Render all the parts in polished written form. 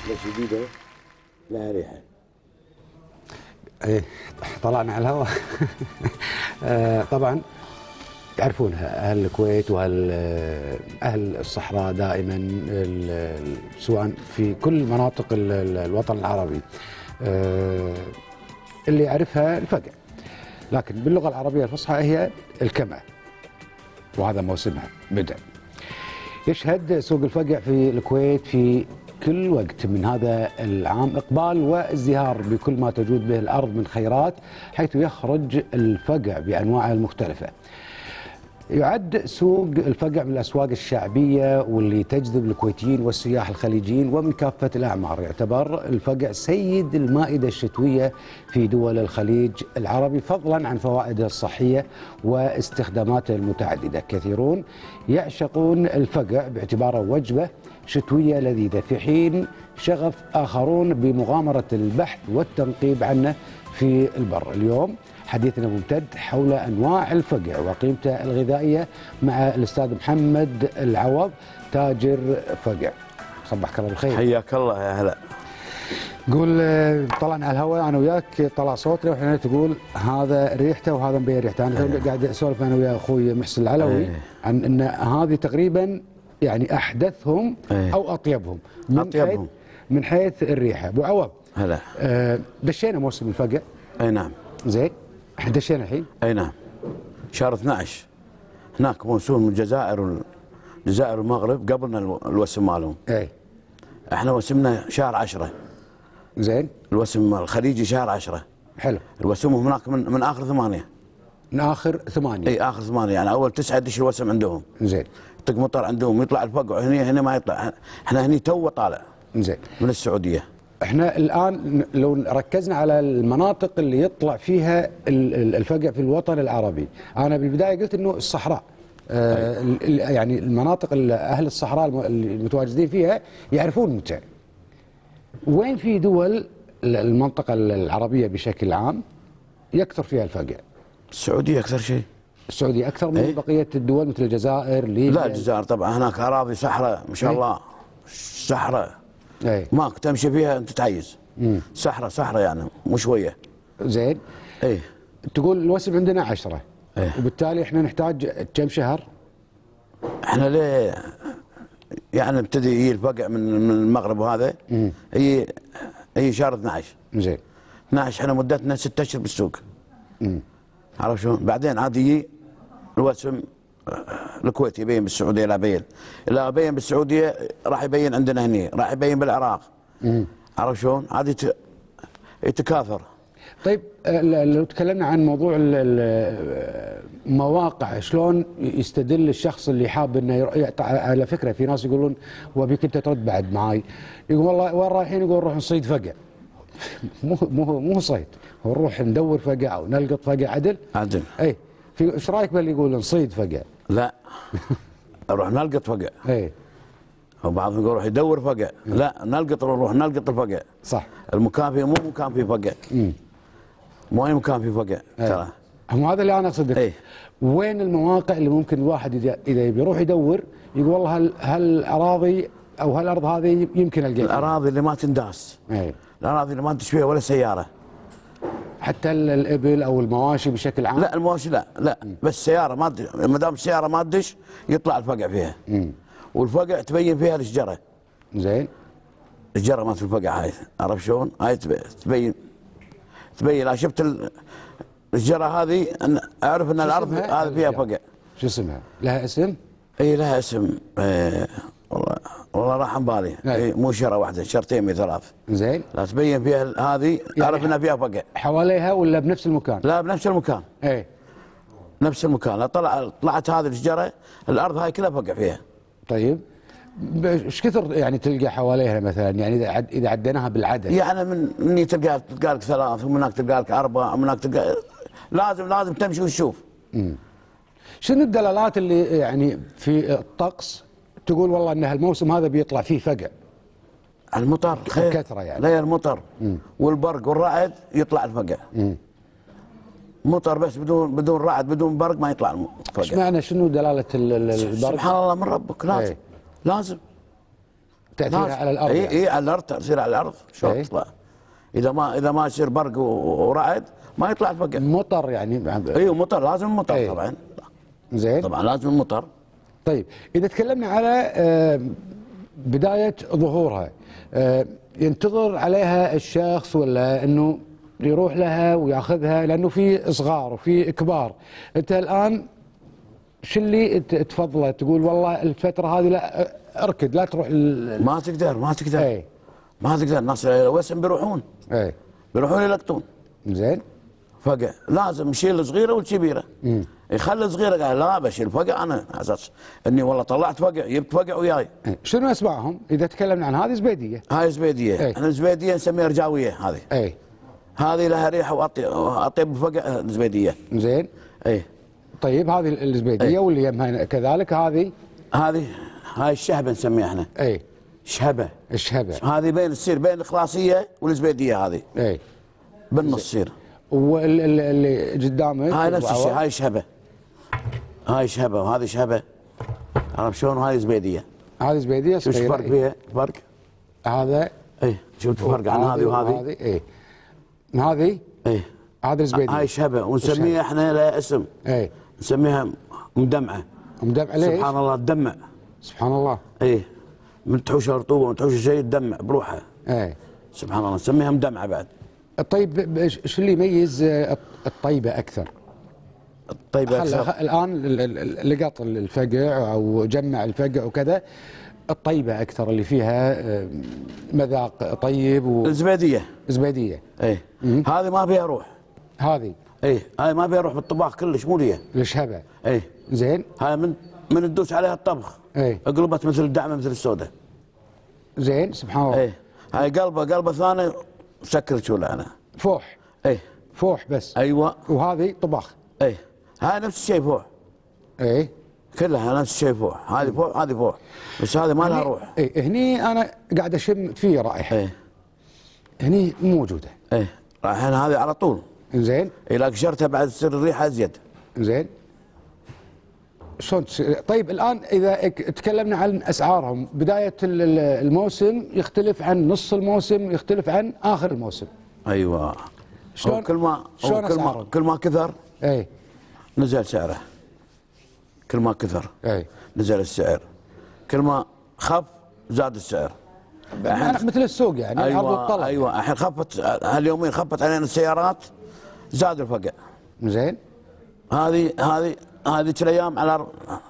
شديدة لها ريحة. ايه طلعنا على الهواء. طبعا تعرفونها اهل الكويت واهل اهل الصحراء دائما سواء في كل مناطق الوطن العربي اللي يعرفها الفقع، لكن باللغه العربيه الفصحى هي الكمأة، وهذا موسمها بدأ. يشهد سوق الفقع في الكويت في كل وقت من هذا العام إقبال وازدهار بكل ما تجود به الأرض من خيرات، حيث يخرج الفقع بأنواعه المختلفة. يعد سوق الفقع من الأسواق الشعبية واللي تجذب الكويتيين والسياح الخليجيين ومن كافة الأعمار. يعتبر الفقع سيد المائدة الشتوية في دول الخليج العربي، فضلا عن فوائده الصحية واستخداماته المتعددة. كثيرون يعشقون الفقع باعتباره وجبة شتوية لذيذة، في حين شغف آخرون بمغامرة البحث والتنقيب عنه في البر. اليوم حديثنا ممتد حول أنواع الفقع وقيمته الغذائية مع الأستاذ محمد العوض تاجر فقع. صبحك الله بالخير. حياك الله يا هلا. قول طلعنا على الهواء انا وياك، طلع صوتنا وحنا تقول هذا ريحته وهذا مبين ريحته. انا قاعد اسولف انا ويا اخوي محسن العلوي عن ان هذه تقريبا يعني احدثهم او اطيبهم من حيث الريحه. ابو عوض هلا. دشينا موسم الفقع. اي نعم. زين احنا دشينا الحين. اي نعم. شهر 12 هناك موسم الجزائر والمغرب قبلنا الوسم مالهم. اي احنا وسمنا شهر 10. زين. الوسم الخليجي شهر 10. حلو. الوسم هناك من اخر 8. من اخر 8. اي اخر 8 يعني اول 9 يدش الوسم عندهم. زين. يطق مطر عندهم يطلع الفقع هنا ما يطلع. احنا هني تو طالع. زين. من السعوديه. احنا الان لو ركزنا على المناطق اللي يطلع فيها الفقع في الوطن العربي، انا بالبدايه قلت انه الصحراء يعني المناطق اهل الصحراء المتواجدين فيها يعرفون متى. وين في دول المنطقه العربيه بشكل عام يكثر فيها الفقع؟ السعوديه اكثر شيء. السعوديه اكثر من بقيه الدول مثل الجزائر ليبيا؟ لا الجزائر طبعا هناك اراضي صحراء ما شاء الله. صحراء ماك تمشي فيها انت تعيز. صحراء يعني مو شويه. زين. ايه تقول الوسم عندنا 10. وبالتالي احنا نحتاج كم شهر؟ احنا ليه يعني نبتدي يجي الفقع من المغرب وهذا هي شهر 12. زين. 12 احنا مدتنا 6 اشهر بالسوق. عرفت شلون؟ بعدين عاد يجي الوسم الكويت يبين بالسعوديه لا يبين بالسعوديه راح يبين عندنا هني، راح يبين بالعراق. عرفت شلون؟ عاد يتكاثر. طيب لو تكلمنا عن موضوع المواقع، شلون يستدل الشخص اللي حاب انه على فكره في ناس يقولون وبيك انت ترد بعد معاي، يقول والله وين رايحين؟ يقول نروح نصيد فقع. مو صيد، هو نروح ندور فقع او نلقط فقع. عدل. اي في ايش رايك باللي يقول نصيد فقع؟ لا نروح نلقط فقع. اي وبعضهم يقول روح يدور فقع. لا نروح نلقط الفقع. صح. المكان فيه مو مكان فيه فقع. مو اي مكان فيه فقع ترى. هم هذا اللي انا اقصده. وين المواقع اللي ممكن الواحد اذا يروح يدور يقول والله هالاراضي او هالارض هذه يمكن القاها؟ الاراضي اللي ما تنداس. الاراضي اللي ما تدش فيها ولا سياره. حتى الابل او المواشي بشكل عام؟ لا المواشي لا بس السياره ما دام السياره ما تدش يطلع الفقع فيها. والفقع تبين فيها الشجره. زين. الشجره مالت الفقع هاي عرفت شلون؟ هاي تبين. شفت الشجره هذه اعرف ان الارض هذه فيها فقع. شو اسمها؟ لها اسم؟ اي لها اسم. والله راح عن بالي. مو شجره واحده، شجرتين من 3. زين. لا تبين فيها هذه يعني اعرف انها فيها فقع. حواليها ولا بنفس المكان؟ لا بنفس المكان. نفس المكان. لا طلعت هذه الشجره الارض هاي كلها فقع فيها. طيب ايش كثر يعني تلقى حواليها مثلا؟ يعني اذا عديناها بالعدد يعني من تلقى لك 3 ومن هناك تلقى لك 4 ومن هناك تلقى لازم تمشي وتشوف. شنو الدلالات اللي يعني في الطقس تقول والله ان هالموسم هذا بيطلع فيه فقع؟ المطر كثره يعني. لا المطر والبرق والرعد يطلع الفقع. مطر بس بدون رعد بدون برق ما يطلع الفقع. ايش معنى شنو دلاله البرق؟ سبحان الله من ربك. لازم تاثيرها على الارض يعني. اي على الارض، تاثير على الارض شلون تطلع؟ اذا ما يصير برق ورعد ما يطلع الفقع. مطر يعني. اي مطر، لازم مطر طبعا. زين، طبعا لازم مطر. طيب اذا تكلمنا على بدايه ظهورها، ينتظر عليها الشخص ولا انه يروح لها وياخذها؟ لانه في صغار وفي كبار. انت الان شو اللي تفضله؟ تقول والله الفتره هذه لا اركد، لا تروح ما تقدر ما تقدر. الناس الوسم بيروحون يلقطون. زين، فقع لازم يشيل الصغيره والكبيره. يخلي الصغيره قال لا بشيل فقع انا، على اساس اني والله طلعت فقع، جبت فقع وياي. شنو اسمائهم؟ اذا تكلمنا عن هذه زبيديه. هاي زبيديه. احنا الزبيديه نسميها رجاويه. هذه هذه لها ريحه واطيب فقع زبيديه. زين. طيب هذه الزبيديه واللي يمها كذلك. هاي الشهبه نسميها احنا. الشهبه. هذه تصير بين الخلاصيه والزبيديه. هذه بالنص تصير. واللي قدامك هاي نفس الشيء. هاي شهبه وهذه شهبه. عرفت شلون؟ هاي زبيديه. هذه زبيديه صغيره. شوف الفرق فيها؟ فرق هذا. شفت الفرق عن هذه وهذه؟ هذه هذه الزبيديه. هاي شهبه ونسميها احنا لها اسم. نسميها مدمعه. مدمعه ليش؟ سبحان الله تدمع. سبحان الله. من تحوش رطوبه ومن تحوش شيء تدمع بروحها. سبحان الله نسميها مدمعه بعد. طيب شو اللي يميز الطيبه اكثر؟ الان لقط الفقع او جمع الفقع وكذا، الطيبه اكثر اللي فيها مذاق طيب الزبيديه. هذه ما فيها روح. هذه هاي ما فيها روح بالطباخ كلش، مو ليها. الشهبه. زين. هاي من تدوس عليها الطبخ قلبت مثل الدعمه، مثل السوداء. زين، سبحان الله. هاي قلبه ثاني مسكر شوله انا. فوح. فوح بس. ايوه. وهذه طباخ. هاي نفس الشيء فوح. كلها نفس الشيء فوح. هذه فوح هذه فوح، بس هذه ما لها روح. هني انا قاعد اشم فيه رائحه. هني موجوده. رائحه هذه على طول. زين. اذا قشرتها بعد تصير الريحه ازيد. زين. شلون طيب الان اذا تكلمنا عن اسعارهم، بدايه الموسم يختلف عن نص الموسم، يختلف عن اخر الموسم. ايوه. شلون كل ما كثر نزل سعره. كل ما كثر نزل السعر. كل ما خف زاد السعر. مثل السوق يعني. العرض والطلب. ايوه الحين خفت هاليومين، خفت علينا السيارات زاد الفقع. زين. هذه الايام على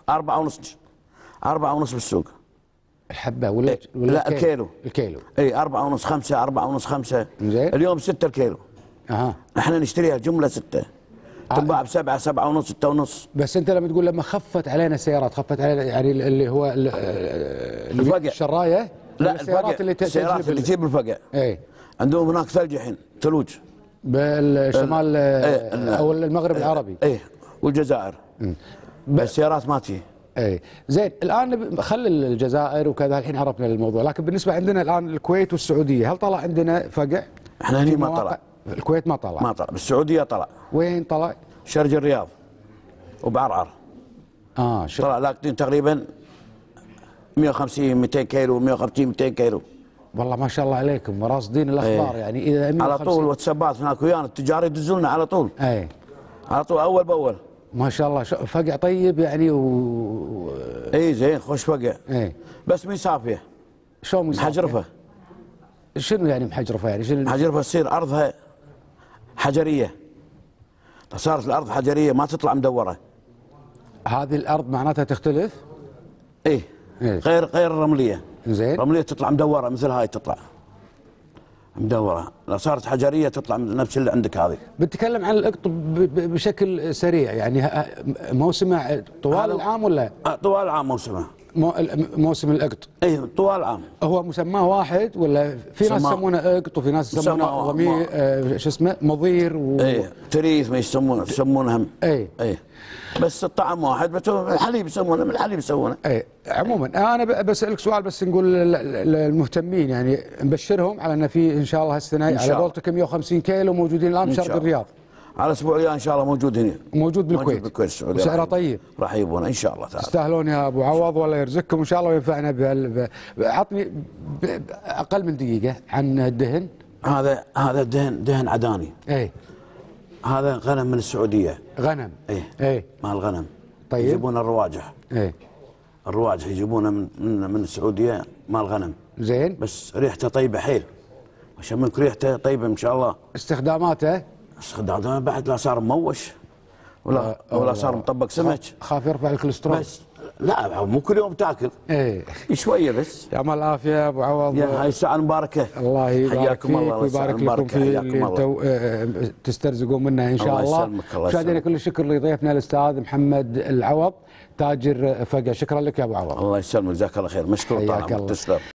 4.5 بالسوق. الحبه ولا لا الكيلو. 4.5 5 زين. اليوم 6 الكيلو. احنا نشتريها جمله 6 تنباع ب7 7.5 6.5. بس انت لما تقول لما خفت علينا السيارات، خفت علينا يعني اللي هو الفقع، الشرايه؟ لا السيارات اللي تجيب الفقع. عندهم هناك ثلج الحين، ثلوج بالشمال او المغرب العربي. والجزائر. بس السيارات ما تجي. زين. الان خلي الجزائر وكذا، الحين عرفنا الموضوع، لكن بالنسبه عندنا الان الكويت والسعوديه، هل طلع عندنا فقع؟ احنا هني ما طلع. الكويت ما طلع. بالسعوديه طلع. وين طلع؟ شرج الرياض وبعرعر. طلع لاقطين تقريبا 150 200 كيلو 150 200 كيلو. والله ما شاء الله عليكم راصدين الاخبار. يعني اذا 150 على طول واتسابات هناك ويانا التجار يدزوا على طول. على طول اول باول. ما شاء الله. فقع طيب يعني زين خوش فقع. بس مي صافيه. شلون مي صافيه؟ محجرفه. شنو يعني محجرفه؟ يعني شنو محجرفه؟ تصير ارضها حجريه. صارت الارض حجريه ما تطلع مدوره. هذه الارض معناتها تختلف؟ غير الرمليه. زين. رمليه تطلع مدوره مثل هاي، تطلع مدوره. لو صارت حجريه تطلع نفس اللي عندك هذه. بتكلم عن القط بشكل سريع، يعني موسمه طوال العام ولا؟ طوال العام موسمه. موسم القط. طوال العام. هو مسماه واحد ولا في ناس يسمونه قط وفي ناس يسمونه ضمير شو اسمه مضير تريث ما يسمونهم. بس الطعم واحد، بس الحليب يسمونه، من الحليب يسوونه. عموما انا بسالك سؤال بس، نقول المهتمين يعني نبشرهم على ان في ان شاء الله هالسنه على قولتك 150 كيلو موجودين الان بشرق الرياض. على الاسبوع الجاي ان شاء الله موجود هنا. موجود بالكويت السعوديه وسعره طيب. راح يجيبونه ان شاء الله تعالى. تستاهلون يا ابو عوض والله يرزقكم ان شاء الله وينفعنا عطني اقل من دقيقه عن الدهن. هذا دهن عداني. اي هذا غنم من السعوديه. غنم. اي مال غنم. طيب. يجيبون الرواجح. اي الرواجح يجيبونه من السعوديه مال غنم. زين. بس ريحته طيبه حيل. عشان منك ريحته طيبه ان شاء الله. استخداماته بعد لا صار مموش ولا صار مطبق سمك. خاف يرفع الكوليسترول. بس لا مو كل يوم تاكل. ايه شويه بس. يعطيكم العافيه يا ابو عوض. يا هاي الساعه المباركه. الله يبارك فيك ويبارك لكم في اللي انتم تسترزقوا منه ان شاء الله. مشاهدينا كل الشكر لضيفنا الاستاذ محمد العوض تاجر فقع. شكرا لك يا ابو عوض. الله يسلمك جزاك الله خير. مشكور طال عمرك. تسلم.